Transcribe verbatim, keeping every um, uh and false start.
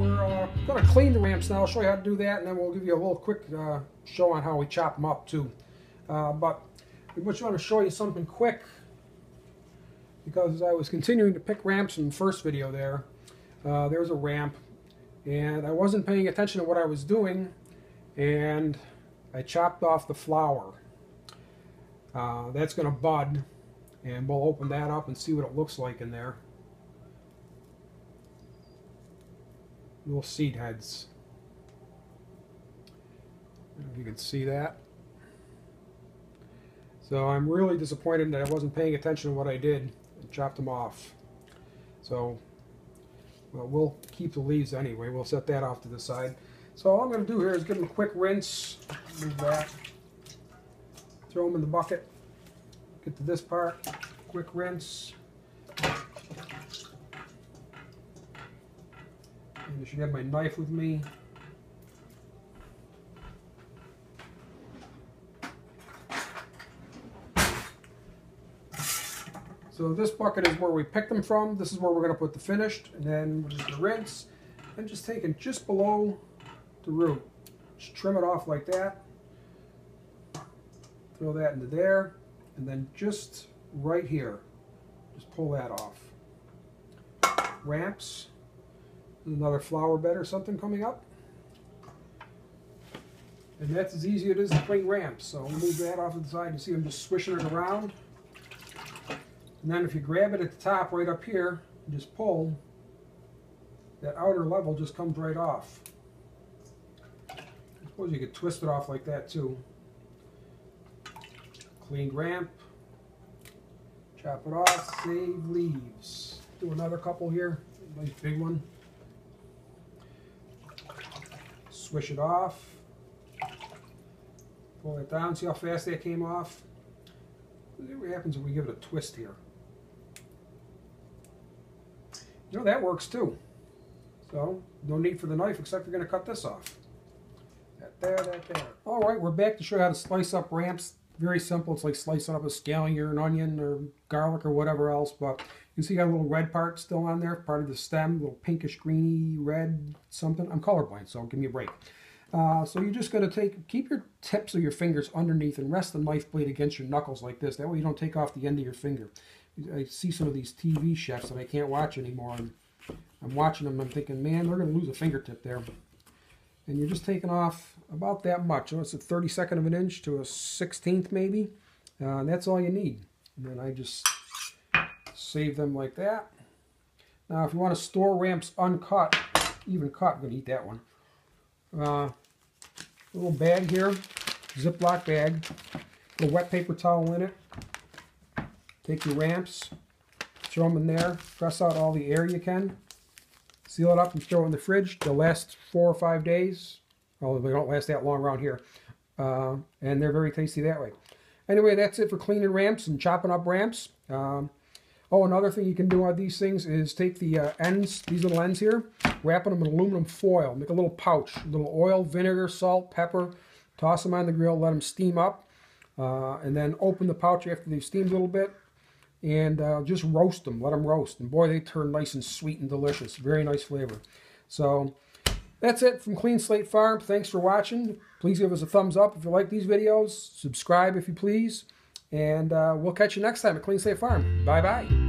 we're uh, going to clean the ramps now. I'll show you how to do that, and then we'll give you a little quick uh, show on how we chop them up too. Uh, but we just want to show you something quick, because I was continuing to pick ramps in the first video there. Uh, there's a ramp, and I wasn't paying attention to what I was doing, and I chopped off the flower. Uh, that's going to bud, and we'll open that up and see what it looks like in there. Little seed heads. I don't know if you can see that. So I'm really disappointed that I wasn't paying attention to what I did and chopped them off. So, well, we'll keep the leaves anyway. We'll set that off to the side. So all I'm going to do here is give them a quick rinse. Move that. Throw them in the bucket. Get to this part. Quick rinse. And I should have my knife with me. So this bucket is where we picked them from. This is where we're going to put the finished, and then just the rinse, and just taking just below the root. Just trim it off like that. Throw that into there, and then just right here, just pull that off. Ramps. There's another flower bed or something coming up. And that's as easy as it is to clean ramps. So we'll move that off to the side. You see I'm just swishing it around. And then if you grab it at the top right up here and just pull, that outer level just comes right off. I suppose you could twist it off like that too. Clean ramp. Chop it off. Save leaves. Do another couple here. Nice big one. Swish it off. Pull it down. See how fast that came off? Let's see what happens if we give it a twist here. You know, that works too. So, no need for the knife except you're going to cut this off. That there, that there. Alright, we're back to show you how to slice up ramps. Very simple. It's like slicing up a scallion or an onion or garlic or whatever else. But you can see you got a little red part still on there, part of the stem, a little pinkish, greeny, red something. I'm colorblind, so give me a break. Uh, so you're just going to take, keep your tips of your fingers underneath and rest the knife blade against your knuckles like this. That way you don't take off the end of your finger. I see some of these T V chefs that I can't watch anymore, and I'm watching them and I'm thinking, man, they're going to lose a fingertip there. And you're just taking off about that much. So it's a thirty-second of an inch to a sixteenth maybe. Uh, and that's all you need. And then I just save them like that. Now if you want to store ramps uncut, even cut, I'm going to eat that one. Uh, a little bag here, Ziploc bag, a wet paper towel in it. Take your ramps, throw them in there, press out all the air you can, seal it up and throw it in the fridge. They'll last four or five days. Well, they don't last that long around here. Uh, and they're very tasty that way. Anyway, that's it for cleaning ramps and chopping up ramps. Um, oh, another thing you can do on these things is take the uh, ends, these little ends here, wrapping them in aluminum foil. Make a little pouch, a little oil, vinegar, salt, pepper. Toss them on the grill, let them steam up. Uh, and then open the pouch after they've steamed a little bit. And uh, just roast them, let them roast. And boy, they turn nice and sweet and delicious. Very nice flavor. So that's it from Clean Slate Farm. Thanks for watching. Please give us a thumbs up if you like these videos. Subscribe if you please. And uh, we'll catch you next time at Clean Slate Farm. Bye-bye.